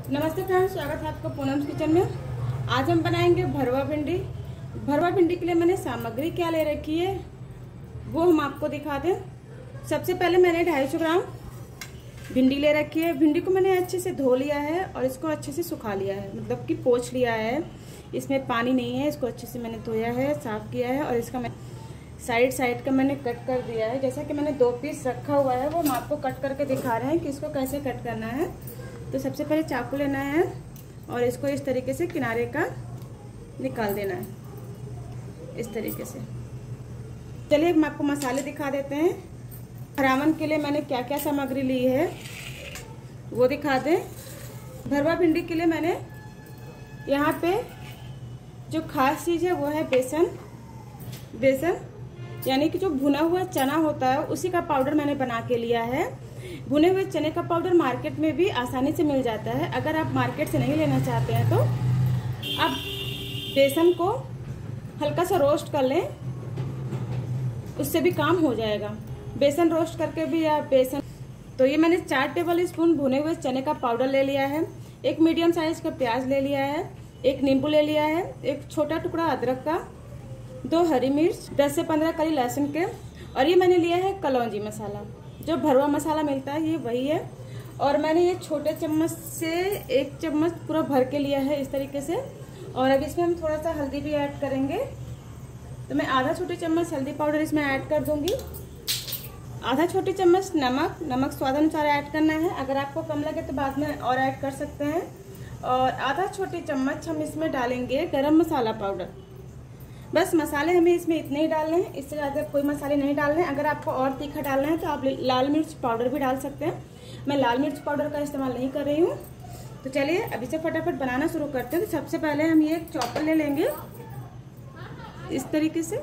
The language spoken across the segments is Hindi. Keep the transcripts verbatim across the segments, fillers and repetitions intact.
नमस्ते फ्रेंड्स, स्वागत है आपका पूनम किचन में। आज हम बनाएंगे भरवा भिंडी। भरवा भिंडी के लिए मैंने सामग्री क्या ले रखी है वो हम आपको दिखा दें। सबसे पहले मैंने ढाई सौ ग्राम भिंडी ले रखी है। भिंडी को मैंने अच्छे से धो लिया है और इसको अच्छे से सुखा लिया है, मतलब कि पोंछ लिया है। इसमें पानी नहीं है, इसको अच्छे से मैंने धोया है, साफ किया है और इसका मैं साइड साइड का मैंने कट कर दिया है। जैसा कि मैंने दो पीस रखा हुआ है वो हम आपको कट करके दिखा रहे हैं कि इसको कैसे कट करना है। तो सबसे पहले चाकू लेना है और इसको इस तरीके से किनारे का निकाल देना है, इस तरीके से। चलिए हम आपको मसाले दिखा देते हैं। भरावन के लिए मैंने क्या क्या सामग्री ली है वो दिखा दें। भरवा भिंडी के लिए मैंने यहाँ पे जो खास चीज़ है वो है बेसन। बेसन यानी कि जो भुना हुआ चना होता है उसी का पाउडर मैंने बना के लिया है। भुने हुए चने का पाउडर मार्केट में भी आसानी से मिल जाता है। अगर आप मार्केट से नहीं लेना चाहते हैं तो आप बेसन को हल्का सा रोस्ट कर लें, उससे भी काम हो जाएगा। बेसन रोस्ट करके भी या बेसन। तो ये मैंने चार टेबल स्पून भुने हुए चने का पाउडर ले लिया है। एक मीडियम साइज का प्याज ले लिया है, एक नींबू ले लिया है, एक छोटा टुकड़ा अदरक का, दो हरी मिर्च, दस से पंद्रह कली लहसुन के, और ये मैंने लिया है कलौंजी मसाला। जो भरवा मसाला मिलता है ये वही है। और मैंने ये छोटे चम्मच से एक चम्मच पूरा भर के लिया है इस तरीके से। और अब इसमें हम थोड़ा सा हल्दी भी ऐड करेंगे। तो मैं आधा छोटी चम्मच हल्दी पाउडर इसमें ऐड कर दूंगी। आधा छोटी चम्मच नमक नमक स्वाद अनुसार ऐड करना है। अगर आपको कम लगे तो बाद में और ऐड कर सकते हैं। और आधा छोटी चम्मच हम इसमें डालेंगे गरम मसाला पाउडर। बस मसाले हमें इसमें इतने ही डालने हैं, इससे ज़्यादा कोई मसाले नहीं डालने हैं। अगर आपको और तीखा डालना है तो आप लाल मिर्च पाउडर भी डाल सकते हैं। मैं लाल मिर्च पाउडर का इस्तेमाल नहीं कर रही हूँ। तो चलिए अभी से फटाफट बनाना शुरू करते हैं। तो सबसे पहले हम ये एक चॉपर ले लेंगे इस तरीके से,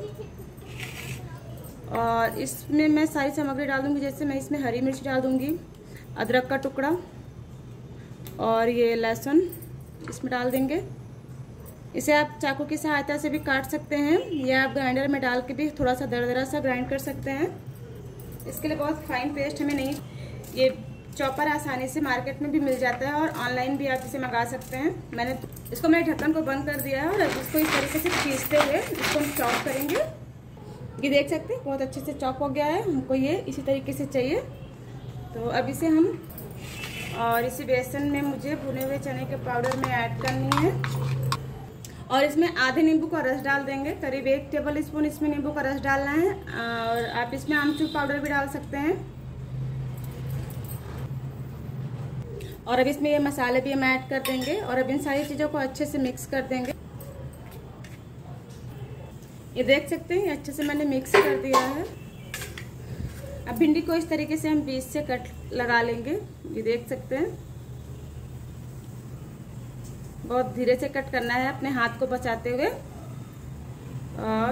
और इसमें मैं सारी सामग्री डाल दूँगी। जैसे मैं इसमें हरी मिर्च डाल दूँगी, अदरक का टुकड़ा और ये लहसुन इसमें डाल देंगे। इसे आप चाकू की सहायता से भी काट सकते हैं या आप ग्राइंडर में डाल के भी थोड़ा सा दरदरा सा ग्राइंड कर सकते हैं। इसके लिए बहुत फाइन पेस्ट हमें नहीं। ये चॉपर आसानी से मार्केट में भी मिल जाता है और ऑनलाइन भी आप इसे मंगा सकते हैं। मैंने इसको मैंने ढक्कन को बंद कर दिया है और अब इसको इस तरीके से खींचते हुए इसको हम चॉप करेंगे। ये देख सकते हैं बहुत अच्छे से चॉप हो गया है। हमको ये इसी तरीके से चाहिए। तो अब इसे हम, और इसी बेसन में मुझे भुने हुए चने के पाउडर में ऐड करनी है और इसमें आधे नींबू का रस डाल देंगे। करीब एक टेबल स्पून इसमें नींबू का रस डालना है। और आप इसमें आमचूर पाउडर भी डाल सकते हैं। और अब इसमें ये मसाले भी हम ऐड कर देंगे और अब इन सारी चीज़ों को अच्छे से मिक्स कर देंगे। ये देख सकते हैं अच्छे से मैंने मिक्स कर दिया है। अब भिंडी को इस तरीके से हम बीच से कट लगा लेंगे। ये देख सकते हैं बहुत धीरे से कट करना है अपने हाथ को बचाते हुए। और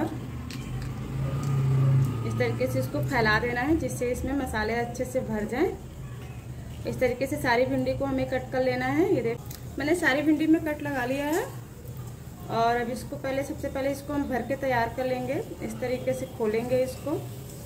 इस तरीके से इसको फैला देना है जिससे इसमें मसाले अच्छे से भर जाएं। इस तरीके से सारी भिंडी को हमें कट कर लेना है। ये देख मैंने सारी भिंडी में कट लगा लिया है। और अब इसको पहले सबसे पहले इसको हम भर के तैयार कर लेंगे। इस तरीके से खोलेंगे इसको।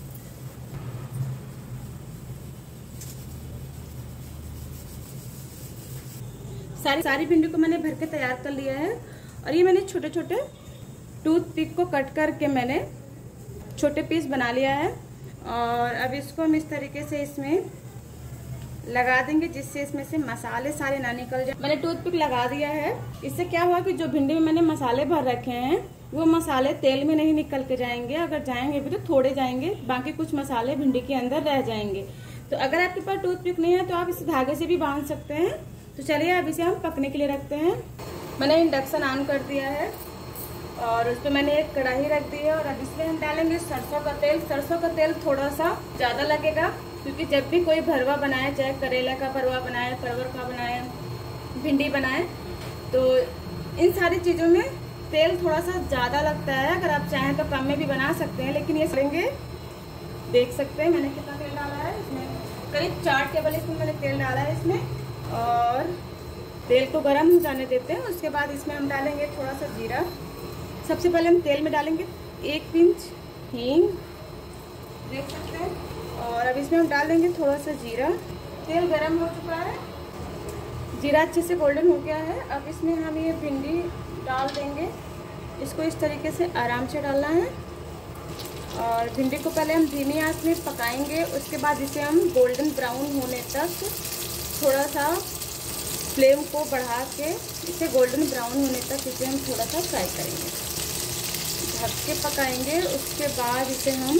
सारी सारी भिंडी को मैंने भर के तैयार कर लिया है। और ये मैंने छोटे छोटे टूथ पिक को कट करके मैंने छोटे पीस बना लिया है। और अब इसको हम इस तरीके से इसमें लगा देंगे जिससे इसमें से मसाले सारे ना निकल जाए। मैंने टूथ पिक लगा दिया है। इससे क्या हुआ कि जो भिंडी में मैंने मसाले भर रखे हैं वो मसाले तेल में नहीं निकल के जाएंगे। अगर जाएंगे भी तो थोड़े जाएंगे, बाकी कुछ मसाले भिंडी के अंदर रह जाएंगे। तो अगर आपके पास टूथ पिक नहीं है तो आप इस धागे से भी बांध सकते हैं। तो चलिए अब इसे हम पकने के लिए रखते हैं। मैंने इंडक्शन ऑन कर दिया है और उस पर मैंने एक कढ़ाई रख दी है। और अब इसमें हम डालेंगे सरसों का तेल। सरसों का तेल थोड़ा सा ज़्यादा लगेगा क्योंकि जब भी कोई भरवा बनाए, चाहे करेला का भरवा बनाए, परवल का बनाए, भिंडी बनाए, तो इन सारी चीज़ों में तेल थोड़ा सा ज़्यादा लगता है। अगर आप चाहें तो कम में भी बना सकते हैं, लेकिन ये करेंगे। देख सकते हैं मैंने कितना तेल डाला है। इसमें करीब चार टेबल स्पून मैंने तेल डाला है इसमें। और तेल को गर्म हो जाने देते हैं। उसके बाद इसमें हम डालेंगे थोड़ा सा जीरा। सबसे पहले हम तेल में डालेंगे एक पिंच हींग, देख सकते हैं। और अब इसमें हम डाल देंगे थोड़ा सा जीरा। तेल गरम हो चुका है। जीरा अच्छे से गोल्डन हो गया है। अब इसमें हम ये भिंडी डाल देंगे। इसको इस तरीके से आराम से डालना है और भिंडी को पहले हम धीमी आंच में पकाएंगे। उसके बाद इसे हम गोल्डन ब्राउन होने तक थोड़ा सा फ्लेम को बढ़ा के इसे गोल्डन ब्राउन होने तक इसे हम थोड़ा सा फ्राई करेंगे, ढक के पकाएंगे। उसके बाद इसे हम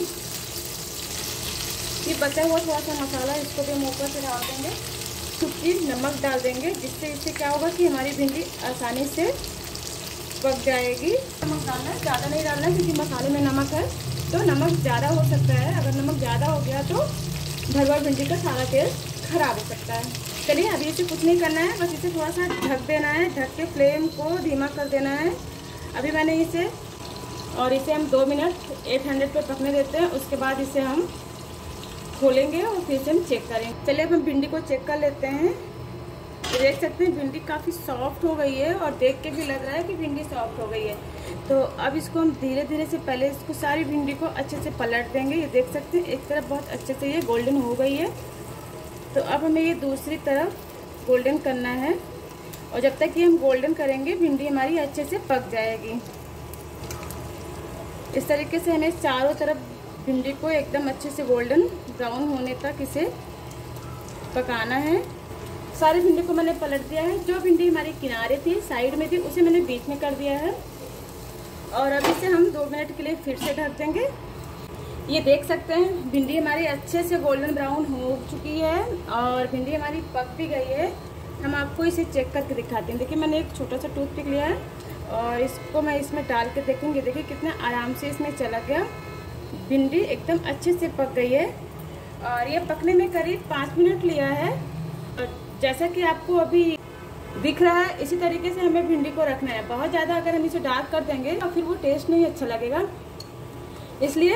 ये बचा हुआ थोड़ा सा मसाला इसको भी हम ऊपर से डाल देंगे। सूखी नमक डाल देंगे, जिससे इससे क्या होगा कि हमारी भिंडी आसानी से पक जाएगी। नमक डालना है, ज़्यादा नहीं डालना है क्योंकि मसाले में नमक है, तो नमक ज़्यादा हो सकता है। अगर नमक ज़्यादा हो गया तो भरवा भिंडी का सारा टेस्ट खराब हो सकता है। चलिए अभी इसे कुछ नहीं करना है, बस इसे थोड़ा सा ढक देना है, ढक के फ्लेम को धीमा कर देना है। अभी मैंने इसे और इसे हम दो मिनट आठ सौ पे पकने देते हैं। उसके बाद इसे हम खोलेंगे और फिर से हम चेक करेंगे। चलिए अब हम भिंडी को चेक कर लेते हैं। देख सकते हैं भिंडी काफ़ी सॉफ्ट हो गई है और देख के भी लग रहा है कि भिंडी सॉफ्ट हो गई है। तो अब इसको हम धीरे धीरे से पहले इसको सारी भिंडी को अच्छे से पलट देंगे। ये देख सकते हैं एक तरफ बहुत अच्छे से ये गोल्डन हो गई है, तो अब हमें ये दूसरी तरफ गोल्डन करना है और जब तक ये हम गोल्डन करेंगे भिंडी हमारी अच्छे से पक जाएगी। इस तरीके से हमें चारों तरफ भिंडी को एकदम अच्छे से गोल्डन ब्राउन होने तक इसे पकाना है। सारी भिंडी को मैंने पलट दिया है। जो भिंडी हमारी किनारे थी, साइड में थी, उसे मैंने बीच में कर दिया है और अब इसे हम दो मिनट के लिए फिर से ढक देंगे। ये देख सकते हैं भिंडी हमारी अच्छे से गोल्डन ब्राउन हो चुकी है और भिंडी हमारी पक भी गई है। हम आपको इसे चेक करके दिखाते हैं। देखिए मैंने एक छोटा सा टूथपिक लिया है और इसको मैं इसमें डाल के देखूँगी। देखिए कितना आराम से इसमें चला गया। भिंडी एकदम अच्छे से पक गई है और ये पकने में करीब पाँच मिनट लिया है। और जैसा कि आपको अभी दिख रहा है इसी तरीके से हमें भिंडी को रखना है। बहुत ज़्यादा अगर हम इसे डार्क कर देंगे तो फिर वो टेस्ट नहीं अच्छा लगेगा, इसलिए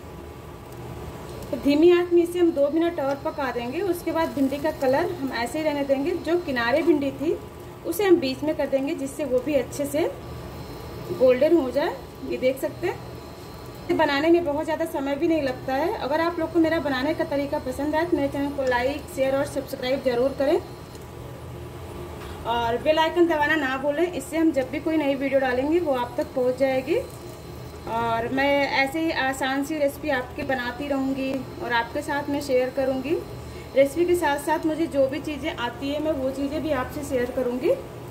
तो धीमी आंच में इसे हम दो मिनट और पका देंगे। उसके बाद भिंडी का कलर हम ऐसे ही रहने देंगे। जो किनारे भिंडी थी उसे हम बीच में कर देंगे, जिससे वो भी अच्छे से गोल्डन हो जाए। ये देख सकते हैं बनाने में बहुत ज़्यादा समय भी नहीं लगता है। अगर आप लोग को मेरा बनाने का तरीका पसंद आए तो मेरे चैनल को लाइक शेयर और सब्सक्राइब जरूर करें और बेल आइकन दबाना ना भूलें। इससे हम जब भी कोई नई वीडियो डालेंगे वो आप तक पहुंच जाएगी। और मैं ऐसे ही आसान सी रेसिपी आपकी बनाती रहूँगी और आपके साथ मैं शेयर करूँगी। रेसिपी के साथ साथ मुझे जो भी चीज़ें आती है मैं वो चीज़ें भी आपसे शेयर करूँगी।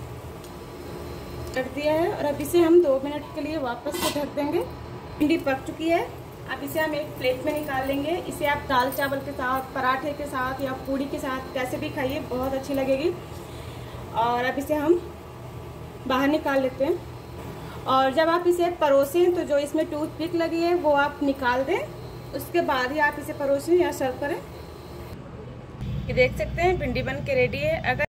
रख दिया है और अब इसे हम दो मिनट के लिए वापस से ढक देंगे। भिंडी पक चुकी है। अब इसे हम एक प्लेट में निकाल लेंगे। इसे आप दाल चावल के साथ, पराठे के साथ या पूड़ी के साथ कैसे भी खाइए, बहुत अच्छी लगेगी। और अब इसे हम बाहर निकाल लेते हैं और जब आप इसे परोसें तो जो इसमें टूथपिक लगी है वो आप निकाल दें। उसके बाद ही आप इसे परोसें या सर्व करें। ये देख सकते हैं भिंडी बन के रेडी है। अगर